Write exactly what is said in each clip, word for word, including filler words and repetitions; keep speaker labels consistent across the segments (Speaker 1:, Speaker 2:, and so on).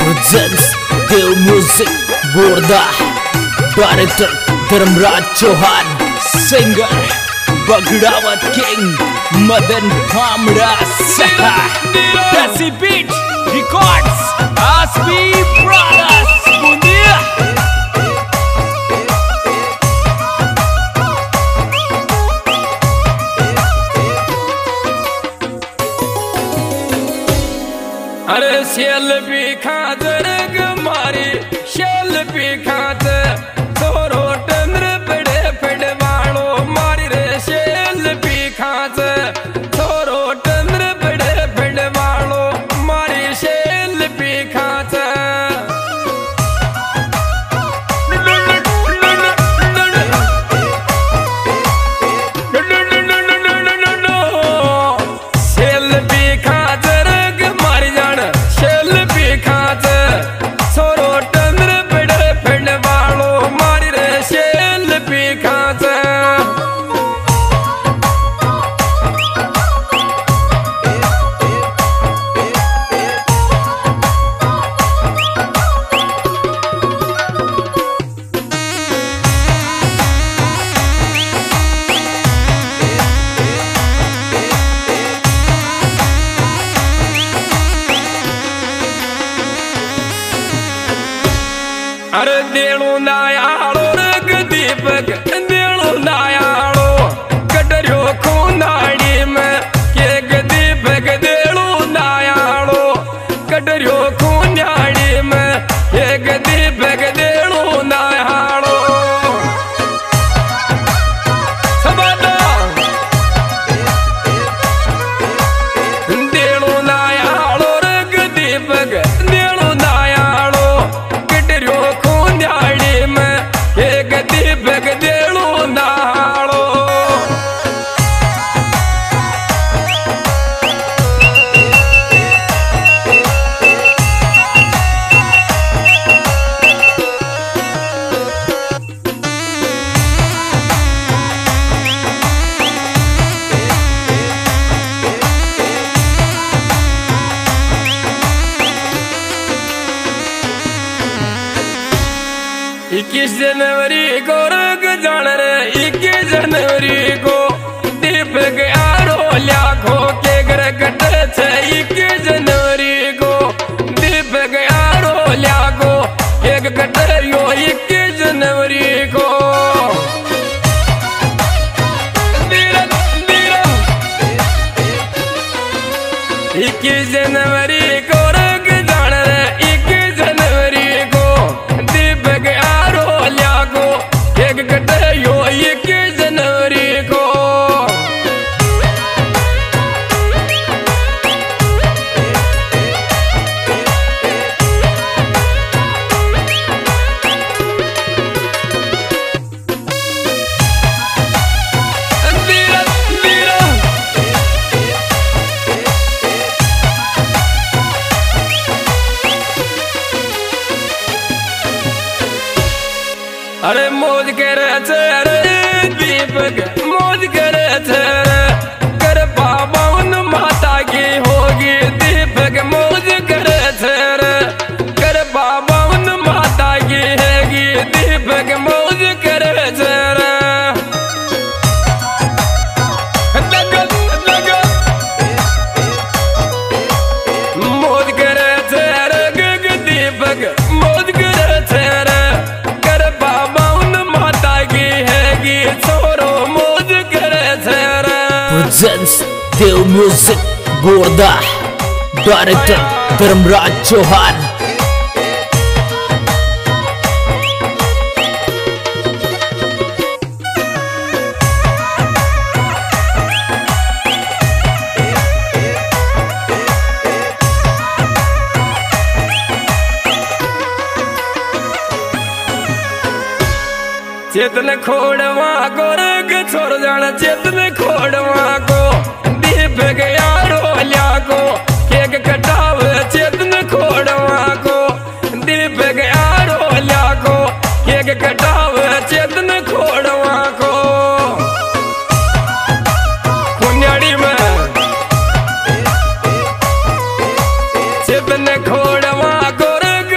Speaker 1: presents Dev Music Borda, Director Dharmraj Chauhan, Singer Bagdawat King Madan Bhamra Saha, Desi Beat Records, Aspi Brothers Bundia.
Speaker 2: अरे शेल भी खात रग मारी shell भी खात तोरो टंद्र पड़े पड़े वालो मारी रे शेल भी खात तोरो टंद्र पड़े पड़े वालो मारी शेल भी खात अरे देणु नायालो रग दीपक देणु नायालो कटरियो खूनाड़ी में केक दीपक देणु नायालो कटरियो खूनाड़ी में केक दीपक देणु नायालो सबदा देणु नायालो रग दीपक देणु नायालो कटरियो दीपक देणु नालो इक्कीस जनवरी को रग जान रे इक्कीस जनवरी को दीपक आरो लाखो के घर कटे छे इक्कीस जनवरी को दीपक आरो लाखो एक कटरियो इक्कीस जनवरी को इक्कीस जनवरी को रग जान रे इक्कीस जनवरी को दीपक आरो लाखो एक कटरियो इक्कीस जनवरी को अरे मौज करे छे अरे दीपक मौज करे छे कर पावन माता की होगी दीपक मौज करे छे कर पावन माता की हैगी दीपक मौज करे छे मौज करे छे गग दीपक मौज करे छे
Speaker 1: presents Dev Music Borda, Director Dharmraj Chauhan.
Speaker 2: चेतन खोड़वा को रग छोड़ जाना चेतन खोड़वा को दीपक यारो लाको केक कटाव चेतन खोड़वा को दीपक यारो लाको केक कटाव चेतन खोड़वा को खुन्याड़ी में चेतन खोड़वा को रग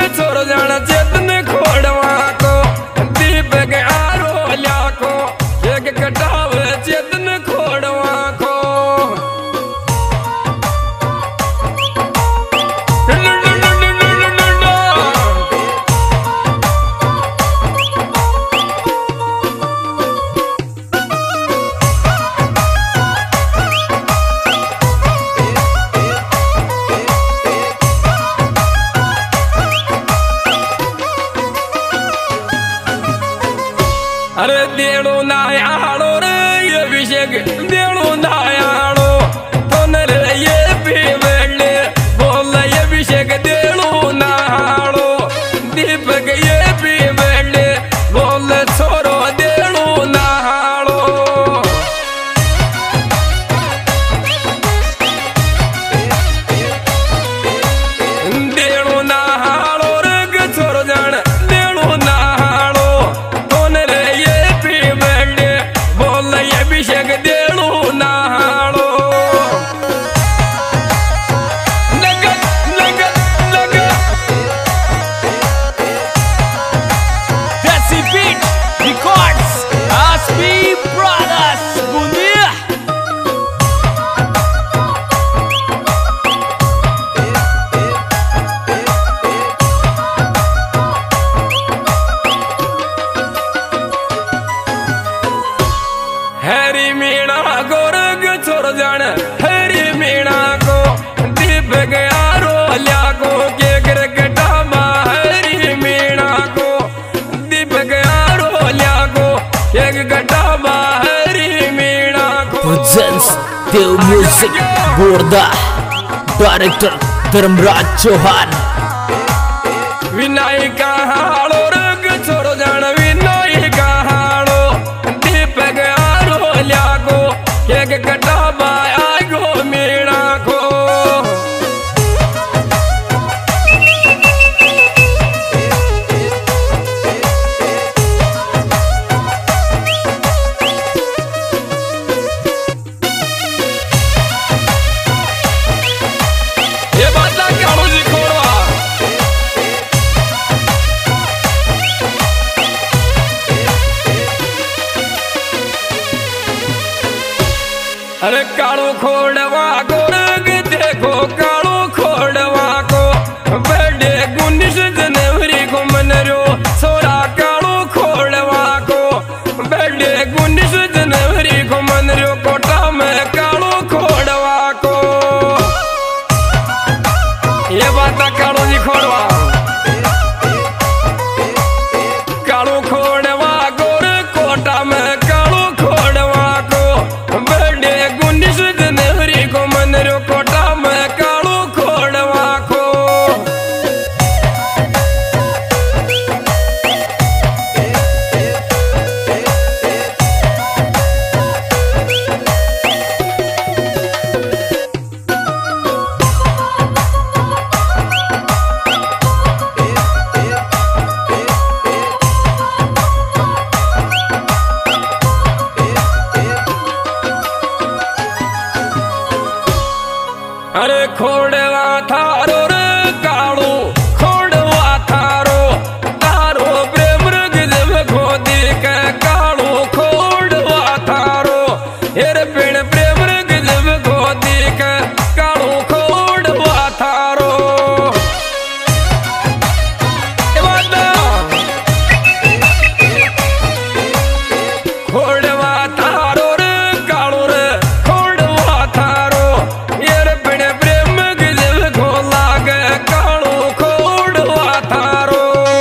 Speaker 2: अरे देणो नायालो रे अभिषेक देणो नायालो तोन रे ये पीवले बोल अभिषेक देणो नायालो दीपक ये पीवले बोल छोरो देणो नायालो देणो नायालो रे छोरो जान देणो नायालो तोन रे ये पीवले बोल अभिषेक देणो नायालो
Speaker 1: Records, Aspi Brothers, Bundia.
Speaker 2: हरी मीणा गोरग छोड़ जान हरी मीणा को दीपक आरो लिया को के गिरगटा मा हरी मीणा को दीपक आरो लिया को एक गटा मा हरी मीणा को
Speaker 1: Presents Dev Music Borda. Director Dharmraj Chauhan.
Speaker 2: Vinayak हालो रग छोड़ जान विनायक हालो दीपक आरो लिया को एक गटा मा आगो मीणा को ये बात ना काढू जी खोडवा अरे काळू खोडवा गोरग देखो काळू खोडवा को बड़े गुनिश जनवरी को मनरो सोरा काळू खोडवा को बड़े गुनिश जनवरी को मनरो कोटा में काळू खोडवा को ये बात काळू जी खोडवा काळू खोडवा गोर कोटा में काळू खोडवा को बड़े गुनिश जनवरी को मनरो कोटा में काळू खोडवा को अरे खोडवा थारो रे काळू खोडवा थारो तारो प्रेम रग जब खोदी के काळू खोडवा थारो हेर पिण प्रेम रग जब खोदी के काळू खोडवा थारो खोडवा थारो रे काळू रे खोडवा थारो हेर पिण प्रेम गिजब खोला गे काळू खोडवा थारो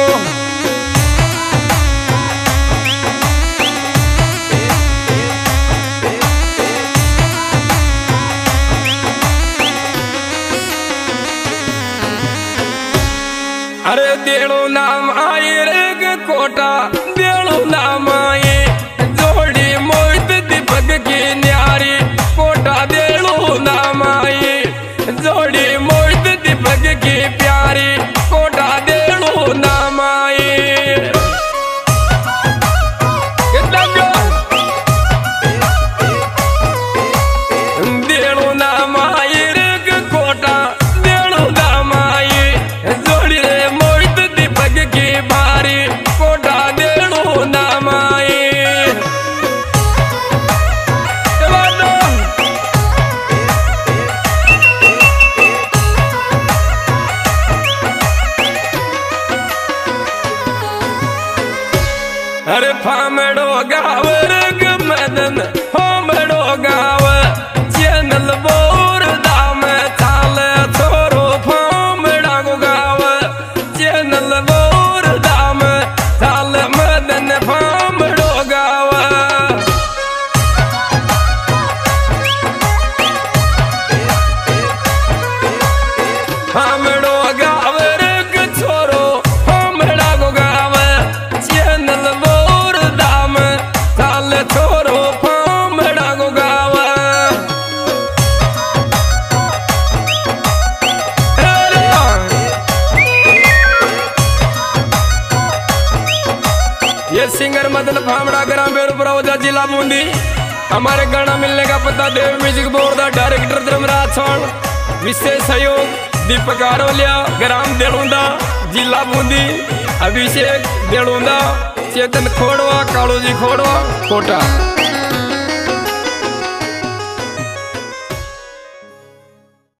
Speaker 2: अरे देणो नाम आई रे कोटा देणो नाम आई जोड़ी मोहित दीपक की न्यारी कोटा देणो नाम आई जोड़ी मोहित दीपक की प्यारी कोटा देणो नाम आई कितना देणो नाम आई रे कोटा देणो नाम आई जोड़ी रे मोहित दीपक की भारी कोटा देणो नाम आई अरे फामड़ो गाव रग मदन फामड़ो गाव चैनल बोर दाम चाल छोरो फामड़ा को गाव चैनल बोर दाम चाल मदन फामड़ो गाव सिंगर मदन फामड़ा ग्राम बेरुपुरा जिला बूंदी। हमारे गाना मिलने का पता देव म्यूजिक बोर्ड का डायरेक्टर धर्मराज चौहान, विशेष सहयोग दीपक आरोलिया ग्राम देलूंदा जिला बूंदी, अभिषेक देलूंदा, चेतन खोड़वा, कालू जी खोड़वा कोटा।